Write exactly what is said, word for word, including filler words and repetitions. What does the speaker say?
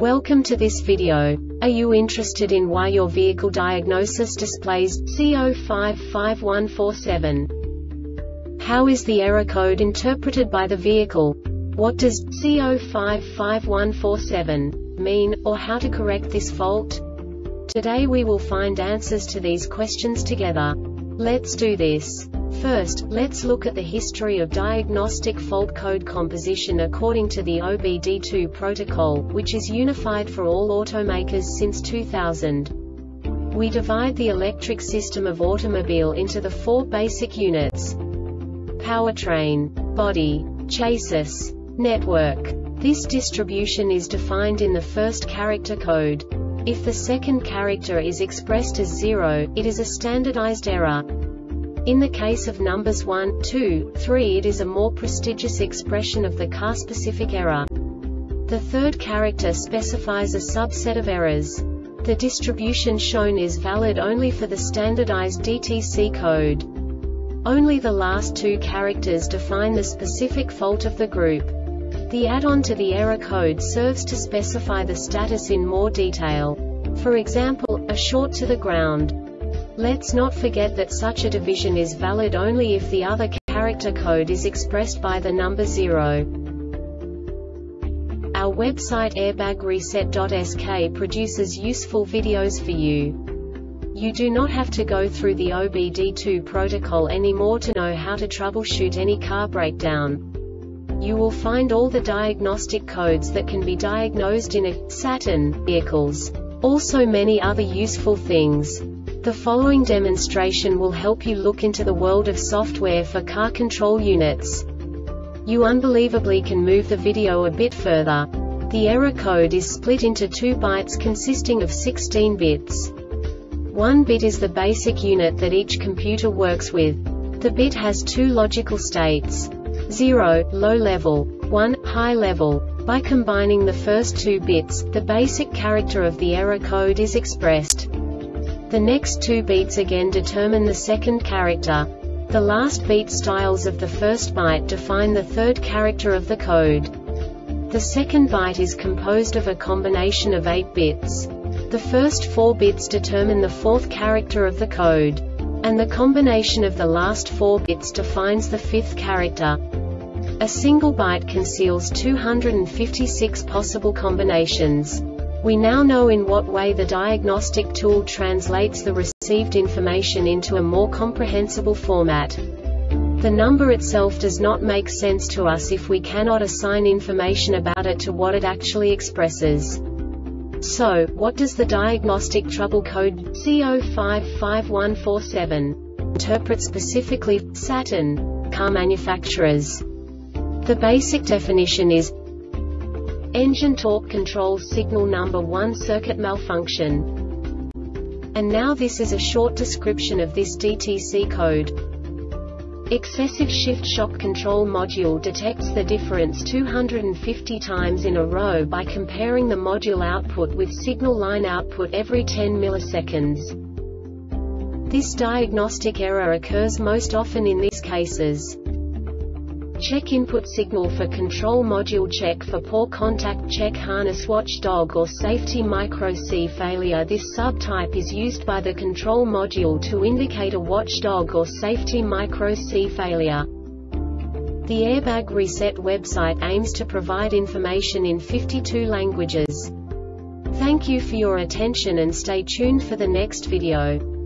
Welcome to this video. Are you interested in why your vehicle diagnosis displays C zero five five one four seven? How is the error code interpreted by the vehicle? What does C zero five five one four seven mean, or how to correct this fault? Today we will find answers to these questions together. Let's do this. First, let's look at the history of diagnostic fault code composition according to the O B D two protocol, which is unified for all automakers since two thousand. We divide the electric system of automobile into the four basic units: powertrain, body, chassis, network. This distribution is defined in the first character code. If the second character is expressed as zero, it is a standardized error. In the case of numbers one, two, three, it is a more prestigious expression of the car-specific error. The third character specifies a subset of errors. The distribution shown is valid only for the standardized D T C code. Only the last two characters define the specific fault of the group. The add-on to the error code serves to specify the status in more detail. For example, a short to the ground. Let's not forget that such a division is valid only if the other character code is expressed by the number zero. Our website airbag reset dot S K produces useful videos for you. You do not have to go through the O B D two protocol anymore to know how to troubleshoot any car breakdown. You will find all the diagnostic codes that can be diagnosed in a Saturn vehicles. Also many other useful things. The following demonstration will help you look into the world of software for car control units. You unbelievably can move the video a bit further. The error code is split into two bytes consisting of sixteen bits. One bit is the basic unit that each computer works with. The bit has two logical states: zero, low level, one, high level. By combining the first two bits, the basic character of the error code is expressed. The next two beats again determine the second character. The last beat styles of the first byte define the third character of the code. The second byte is composed of a combination of eight bits. The first four bits determine the fourth character of the code. And the combination of the last four bits defines the fifth character. A single byte conceals two hundred fifty-six possible combinations. We now know in what way the diagnostic tool translates the received information into a more comprehensible format. The number itself does not make sense to us if we cannot assign information about it to what it actually expresses. So, what does the diagnostic trouble code C zero five five one four seven interpret specifically for Saturn car manufacturers? The basic definition is engine torque control signal number one circuit malfunction. And now this is a short description of this D T C code. Excessive shift shock control module detects the difference two hundred fifty times in a row by comparing the module output with signal line output every ten milliseconds. This diagnostic error occurs most often in these cases: check input signal for control module, check for poor contact, check harness watchdog or safety micro C failure. This subtype is used by the control module to indicate a watchdog or safety micro C failure. The Airbag Reset website aims to provide information in fifty-two languages. Thank you for your attention and stay tuned for the next video.